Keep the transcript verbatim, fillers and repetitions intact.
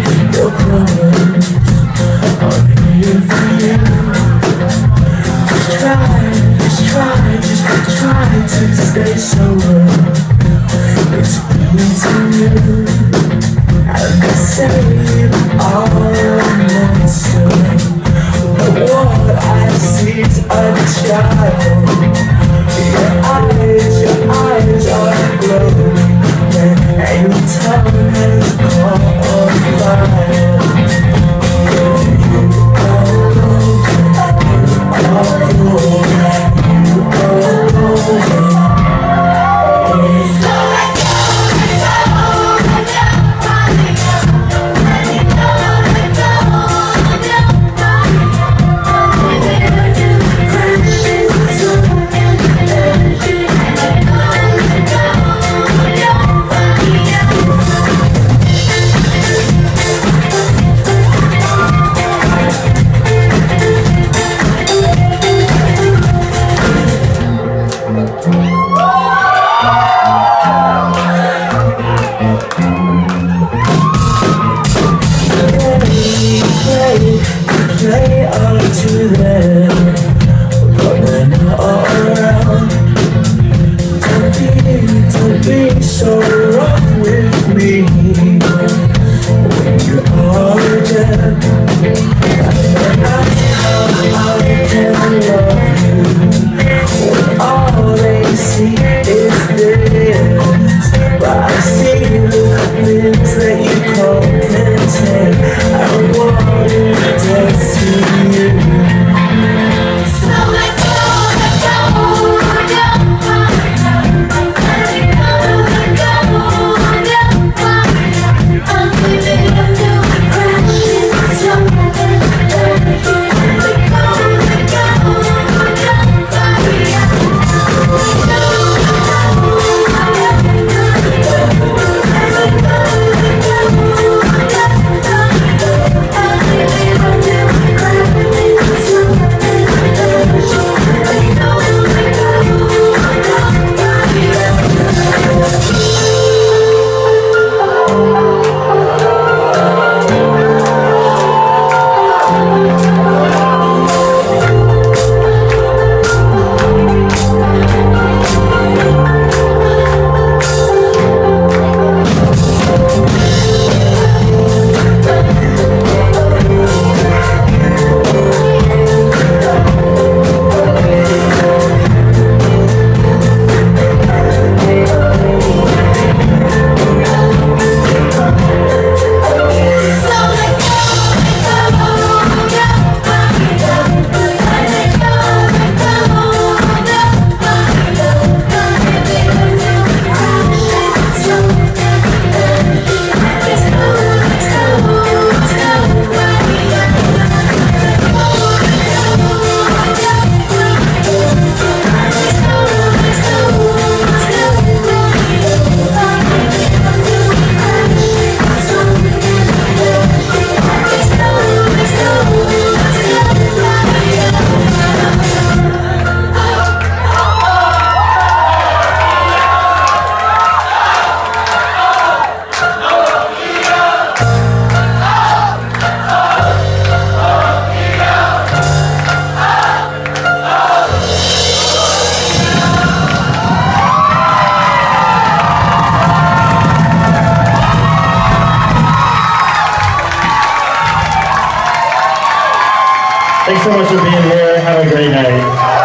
your problems. I'm here for you. Just try, just try, just try to stay sober. It's easy to and they say I'm a monster, but what I see is a child. Your eyes, your eyes are glowing, and your tongue has caught on fire. You go, play up to them, but when you're all around, don't be, don't be so rough with me. When you are dead, that's how I can love you. When all they see is this, but I see the things that you can't contain. I want it does to you. So let go, let go, let go, let go, let go, I'm leaving you to crash into something. Let go, let go, let go, Thanks so much for being here. Have a great night.